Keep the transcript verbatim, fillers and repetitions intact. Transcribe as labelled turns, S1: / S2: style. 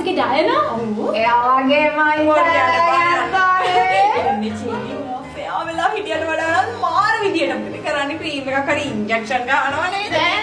S1: එකේ ඩයනා.
S2: ඔව්.
S1: එයා වගේමයි
S2: එන්නේ චේලි මොෆේ ආවෙලා හිටියට වඩා මාර විදියට අපිට කරන්නේ ක්‍රීම් එකක් හරි ඉන්ජෙක්ෂන් ගන්නවා නේද?